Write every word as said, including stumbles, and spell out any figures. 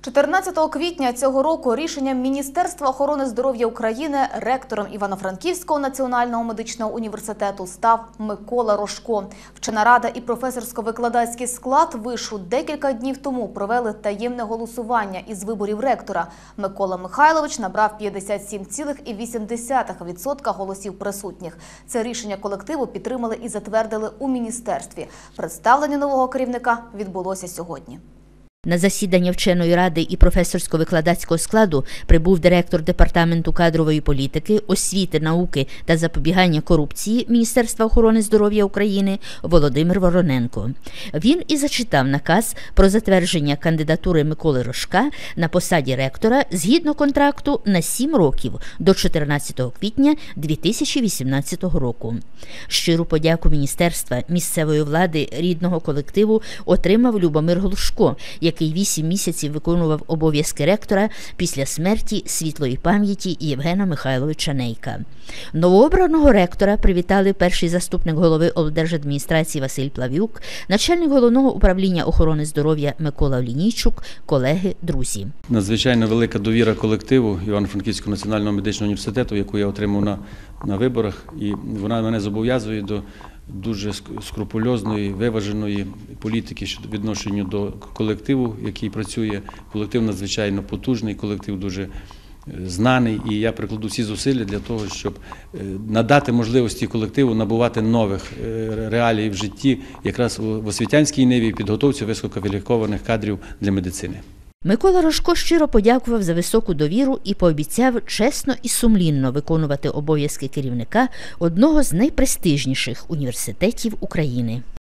чотирнадцятого квітня цього року рішенням Міністерства охорони здоров'я України ректором Івано-Франківського національного медичного університету став Микола Рожко. Вчена рада і професорсько-викладацький склад вишу декілька днів тому провели таємне голосування із виборів ректора. Микола Михайлович набрав п'ятдесят сім цілих вісім десятих відсотка голосів присутніх. Це рішення колективу підтримали і затвердили у міністерстві. Представлення нового керівника відбулося сьогодні. На засідання вченої ради і професорсько-викладацького складу прибув директор Департаменту кадрової політики, освіти, науки та запобігання корупції Міністерства охорони здоров'я України Володимир Вороненко. Він і зачитав наказ про затвердження кандидатури Миколи Рожка на посаді ректора згідно контракту на сім років до чотирнадцятого квітня дві тисячі вісімнадцятого року. Щиру подяку Міністерства, місцевої влади, рідного колективу отримав Любомир Глушко, який вісім місяців виконував обов'язки ректора після смерті світлої пам'яті Євгена Михайловича Нейка. Новообраного ректора привітали перший заступник голови облдержадміністрації Василь Плав'юк, начальник головного управління охорони здоров'я Микола Олійнійчук, колеги, друзі. Надзвичайно велика довіра колективу Івано-Франківського національного медичного університету, яку я отримав на, на виборах, і вона мене зобов'язує до дуже скрупульозної, виваженої політики щодо відношення до колективу, який працює. Колектив надзвичайно потужний, колектив дуже знаний, і я прикладу всі зусилля для того, щоб надати можливості колективу набувати нових реалій в житті, якраз в освітянській ниві і підготовці висококваліфікованих кадрів для медицини. Микола Рожко щиро подякував за високу довіру і пообіцяв чесно і сумлінно виконувати обов'язки керівника одного з найпрестижніших університетів України.